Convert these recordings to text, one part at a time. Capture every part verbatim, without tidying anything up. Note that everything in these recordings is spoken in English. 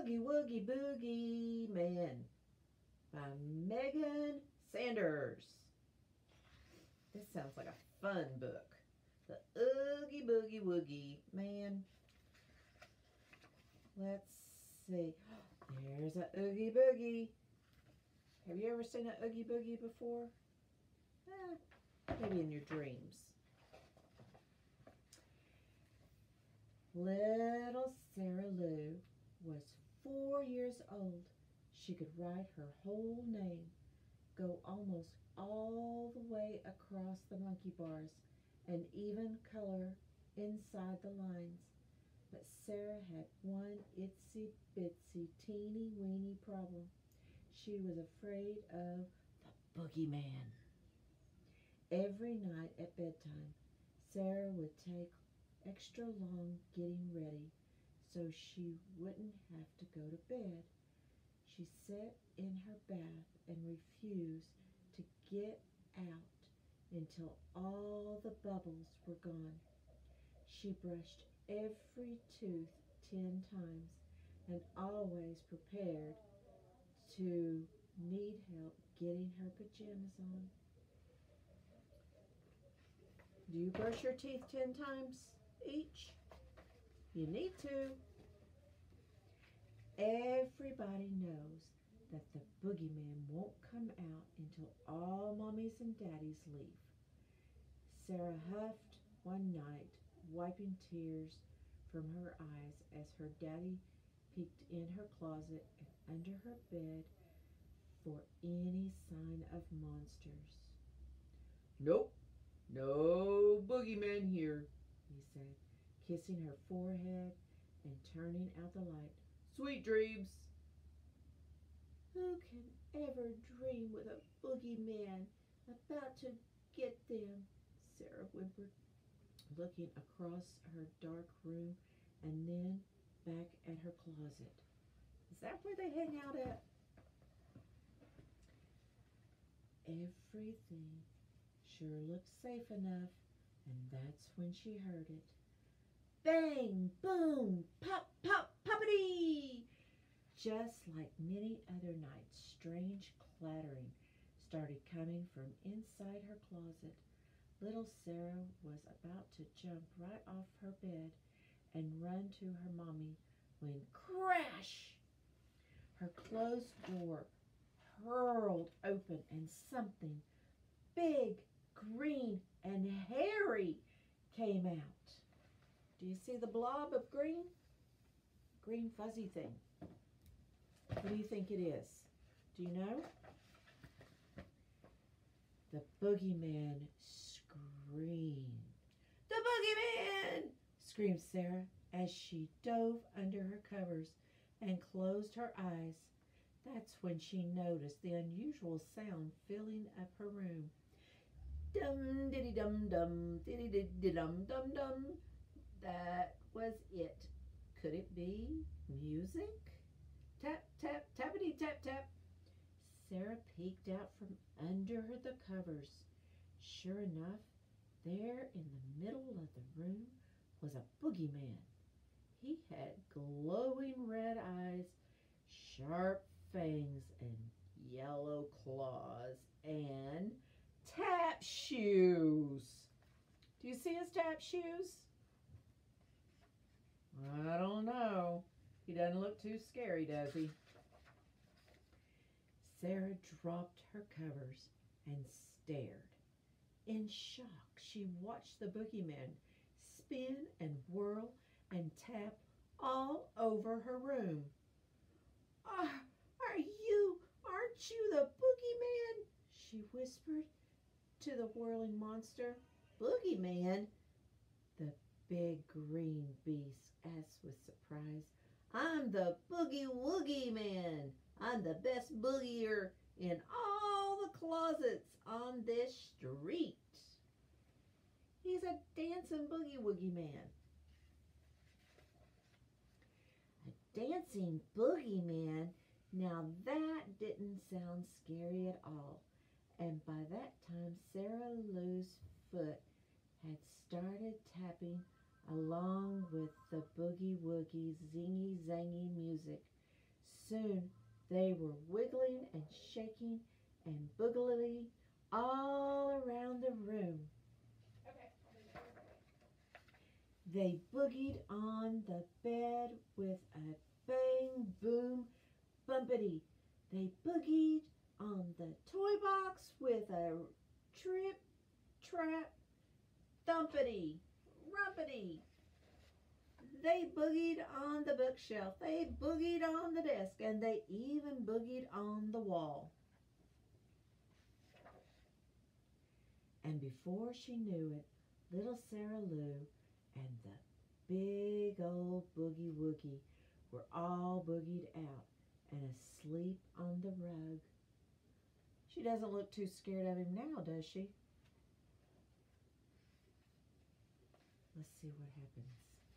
Oogie Woogie Boogie Man by Meagan Sanders. This sounds like a fun book. The Oogie Boogie Woogie Man. Let's see. There's a Oogie Boogie. Have you ever seen an Oogie Boogie before? Eh, maybe in your dreams. Little Sarah Lou was four years old. She could write her whole name, go almost all the way across the monkey bars, and even color inside the lines. But Sarah had one itsy bitsy teeny weeny problem. She was afraid of the boogeyman. Every night at bedtime, Sarah would take extra long getting ready so she wouldn't have to go to bed. She sat in her bath and refused to get out until all the bubbles were gone. She brushed every tooth ten times and always prepared to need help getting her pajamas on. Do you brush your teeth ten times each? You need to. Everybody knows that the boogeyman won't come out until all mommies and daddies leave. Sarah huffed one night, wiping tears from her eyes as her daddy peeked in her closet and under her bed for any sign of monsters. "Nope, no boogeyman here," he said, kissing her forehead and turning out the light. "Sweet dreams." "Who can ever dream with a boogeyman about to get them?" Sarah whimpered, looking across her dark room and then back at her closet. Is that where they hang out at? Everything sure looked safe enough, and that's when she heard it. Bang, boom, pop, pop, poppity! Just like many other nights, strange clattering started coming from inside her closet. Little Sarah was about to jump right off her bed and run to her mommy when crash! Her closed door hurled open and something big, green, and hairy came out. Do you see the blob of green? Green fuzzy thing. What do you think it is? Do you know? The boogeyman screamed. "The boogeyman!" screamed Sarah as she dove under her covers and closed her eyes. That's when she noticed the unusual sound filling up her room. Dum diddy dum dum, diddy diddy dum dum dum. That was it. Could it be music? Tap, tap, tappity tap tap. Sarah peeked out from under the covers. Sure enough, there in the middle of the room was a boogeyman. He had glowing red eyes, sharp fangs, and yellow claws, and tap shoes. Do you see his tap shoes? I don't know. He doesn't look too scary, does he? Sarah dropped her covers and stared. In shock, she watched the boogeyman spin and whirl and tap all over her room. "Ah, are you, aren't you the boogeyman?" she whispered to the whirling monster. "Boogeyman?" The big green beast asked with surprise. "I'm the Boogie Woogie Man. I'm the best boogier in all the closets on this street." He's a dancing Boogie Woogie Man. A dancing boogeyman? Now that didn't sound scary at all. And by that time, Sarah Lou's foot had started tapping along with the boogie woogie zingy zangy music. soon they were wiggling and shaking and boogling all around the room. They boogied on the bed with a bang, boom, bumpity. They boogied on the toy box with a trip, trap, thumpity, rumpity. They boogied on the bookshelf. They boogied on the desk. And they even boogied on the wall. And before she knew it, little Sarah Lou and the big old Boogie Woogie were all boogied out and asleep on the rug. She doesn't look too scared of him now, does she? Let's see what happens.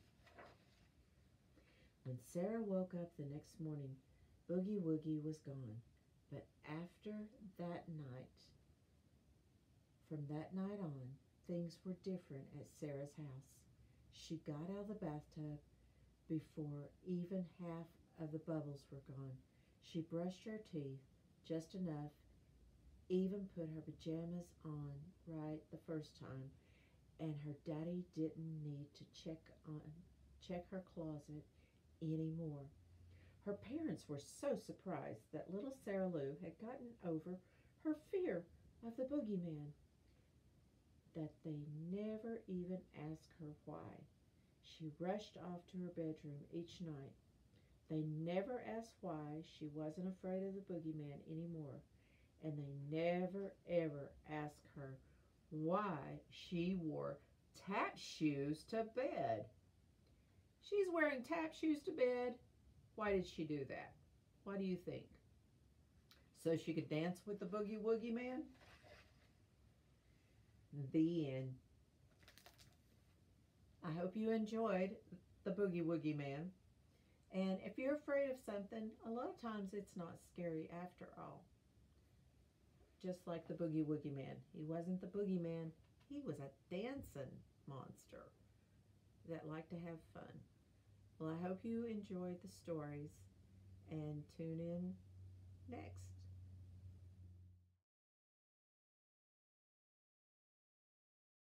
When Sarah woke up the next morning, Boogie Woogie was gone. But after that night, from that night on, things were different at Sarah's house. She got out of the bathtub before even half of the bubbles were gone. She brushed her teeth just enough, even put her pajamas on right the first time, and her daddy didn't need to check on check her closet anymore. Her parents were so surprised that little Sarah Lou had gotten over her fear of the boogeyman that they never even asked her why. She rushed off to her bedroom each night. They never asked why she wasn't afraid of the boogeyman anymore, and they never ever asked her why she wore tap shoes to bed. She's wearing tap shoes to bed. Why did she do that? Why do you think? So she could dance with the Boogie Woogie Man? The end. I hope you enjoyed the Boogie Woogie Man. And if you're afraid of something, a lot of times it's not scary after all. Just like the Boogie Woogie Man. He wasn't the boogeyman. He was a dancing monster that liked to have fun. Well, I hope you enjoyed the stories, and tune in next.